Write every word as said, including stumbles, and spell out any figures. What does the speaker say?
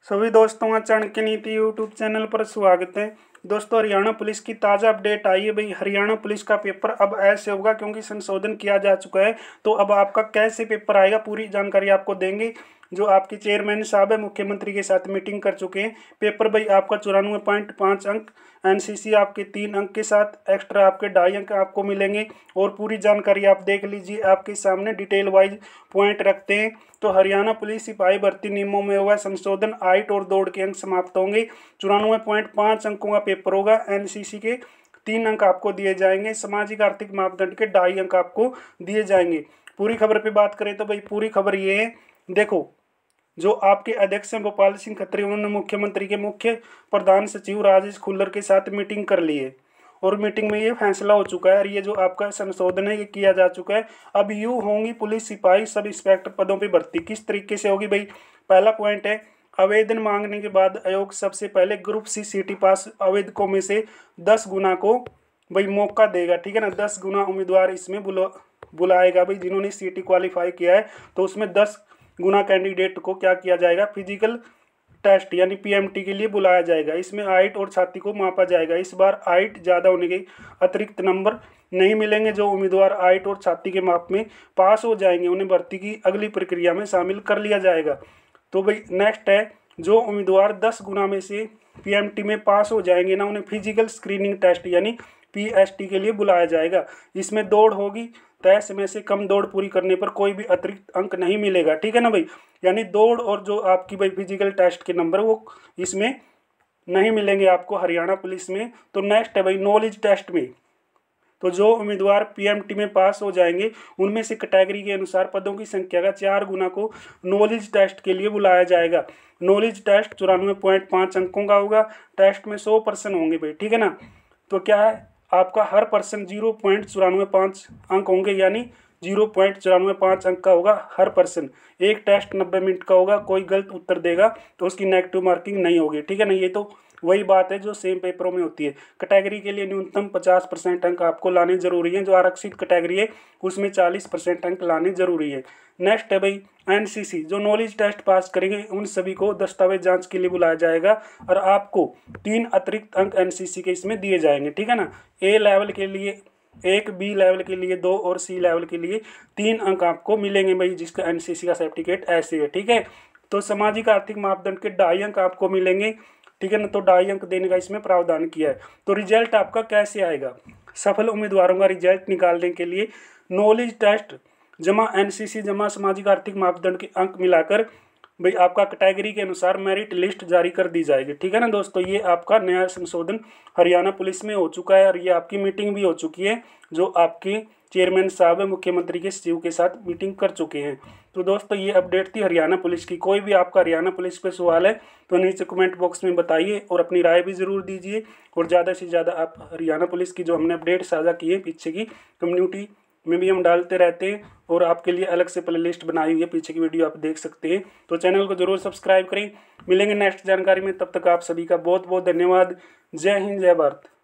सभी दोस्तों का चाणक्य नीति यूट्यूब चैनल पर स्वागत है। दोस्तों, हरियाणा पुलिस की ताज़ा अपडेट आई है। भाई, हरियाणा पुलिस का पेपर अब ऐसे होगा क्योंकि संशोधन किया जा चुका है। तो अब आपका कैसे पेपर आएगा, पूरी जानकारी आपको देंगे। जो आपके चेयरमैन साहब है, मुख्यमंत्री के साथ मीटिंग कर चुके हैं। पेपर भाई आपका चौरानवे पॉइंट पाँच अंक, एनसीसी आपके तीन अंक के साथ एक्स्ट्रा आपके ढाई अंक आपको मिलेंगे। और पूरी जानकारी आप देख लीजिए, आपके सामने डिटेल वाइज पॉइंट रखते हैं। तो हरियाणा पुलिस सिपाही भर्ती नियमों में हुआ संशोधन, हाइट और दौड़ के अंक समाप्त होंगे। चौरानवे पॉइंट पाँच अंकों का पेपर होगा। एनसीसी के तीन अंक आपको दिए जाएंगे। सामाजिक आर्थिक मापदंड के ढाई अंक आपको दिए जाएंगे। पूरी खबर पे बात करें तो भाई पूरी खबर ये है, देखो, जो आपके अध्यक्ष हैं गोपाल सिंह खत्री, उन्होंने मुख्यमंत्री के मुख्य प्रधान सचिव राजेश खुल्लर के साथ मीटिंग कर ली है। और मीटिंग में ये फैसला हो चुका है और ये जो आपका संशोधन है ये किया जा चुका है। अब यूँ होंगी पुलिस सिपाही सब इंस्पेक्टर पदों पे भर्ती। किस तरीके से होगी भाई? पहला पॉइंट है, आवेदन मांगने के बाद आयोग सबसे पहले ग्रुप सी सीटी पास आवेदकों में से दस गुना को भाई मौका देगा। ठीक है ना, दस गुना उम्मीदवार इसमें बुला बुलाएगा। भाई जिन्होंने सीटी क्वालिफाई किया है तो उसमें दस गुना कैंडिडेट को क्या किया जाएगा, फिजिकल टेस्ट यानी पीएमटी के लिए बुलाया जाएगा। इसमें हाइट और छाती को मापा जाएगा। इस बार हाइट ज़्यादा होने के अतिरिक्त नंबर नहीं मिलेंगे। जो उम्मीदवार हाइट और छाती के माप में पास हो जाएंगे उन्हें भर्ती की अगली प्रक्रिया में शामिल कर लिया जाएगा। तो भाई नेक्स्ट है, जो उम्मीदवार दस गुना में से पीएमटी में पास हो जाएंगे ना, उन्हें फिजिकल स्क्रीनिंग टेस्ट यानी पीएसटी के लिए बुलाया जाएगा। इसमें दौड़ होगी, तय समय से कम दौड़ पूरी करने पर कोई भी अतिरिक्त अंक नहीं मिलेगा। ठीक है ना भाई, यानी दौड़ और जो आपकी भाई फिजिकल टेस्ट के नंबर वो इसमें नहीं मिलेंगे आपको हरियाणा पुलिस में। तो नेक्स्ट है भाई नॉलेज टेस्ट में, तो जो उम्मीदवार पीएमटी में पास हो जाएंगे उनमें से कैटेगरी के अनुसार पदों की संख्या का चार गुना को नॉलेज टेस्ट के लिए बुलाया जाएगा। नॉलेज टेस्ट चौरानवे पॉइंट पाँच अंकों का होगा। टेस्ट में सौ परसेंट होंगे भाई। ठीक है ना, तो क्या है, आपका हर पर्सन जीरो पॉइंट चौरानवे पाँच अंक होंगे, यानी जीरो पॉइंट चौरानवे पाँच अंक का होगा हर पर्सन। एक टेस्ट नब्बे मिनट का होगा। कोई गलत उत्तर देगा तो उसकी नेगेटिव मार्किंग नहीं होगी। ठीक है ना, ये तो वही बात है जो सेम पेपरों में होती है। कैटेगरी के लिए न्यूनतम पचास परसेंट अंक आपको लाने जरूरी हैं। जो आरक्षित कैटेगरी है उसमें चालीस परसेंट अंक लाने जरूरी है। नेक्स्ट है भाई एनसीसी, जो नॉलेज टेस्ट पास करेंगे उन सभी को दस्तावेज जांच के लिए बुलाया जाएगा और आपको तीन अतिरिक्त अंक एनसीसी के इसमें दिए जाएंगे। ठीक है ना, ए लेवल के लिए एक, बी लेवल के लिए दो और सी लेवल के लिए तीन अंक आपको मिलेंगे भाई, जिसका एनसीसी का सर्टिफिकेट ऐसे है। ठीक है, तो सामाजिक आर्थिक मापदंड के ढाई अंक आपको मिलेंगे। ठीक है ना, तो ढाई अंक देने का इसमें प्रावधान किया है। तो रिजल्ट आपका कैसे आएगा? सफल उम्मीदवारों का रिजल्ट निकालने के लिए नॉलेज टेस्ट जमा एनसीसी जमा सामाजिक आर्थिक मापदंड के अंक मिलाकर भाई आपका कैटेगरी के अनुसार मेरिट लिस्ट जारी कर दी जाएगी। ठीक है ना दोस्तों, ये आपका नया संशोधन हरियाणा पुलिस में हो चुका है और ये आपकी मीटिंग भी हो चुकी है। जो आपके चेयरमैन साहब है मुख्यमंत्री के सचिव के साथ मीटिंग कर चुके हैं। तो दोस्तों, ये अपडेट थी हरियाणा पुलिस की। कोई भी आपका हरियाणा पुलिस पे सवाल है तो नीचे कमेंट बॉक्स में बताइए और अपनी राय भी ज़रूर दीजिए। और ज़्यादा से ज़्यादा आप हरियाणा पुलिस की जो हमने अपडेट साझा की है पीछे की कम्युनिटी में भी हम डालते रहते हैं और आपके लिए अलग से प्ले लिस्ट बनाई हुई है, पीछे की वीडियो आप देख सकते हैं। तो चैनल को जरूर सब्सक्राइब करें। मिलेंगे नेक्स्ट जानकारी में, तब तक आप सभी का बहुत बहुत धन्यवाद। जय हिंद, जय भारत।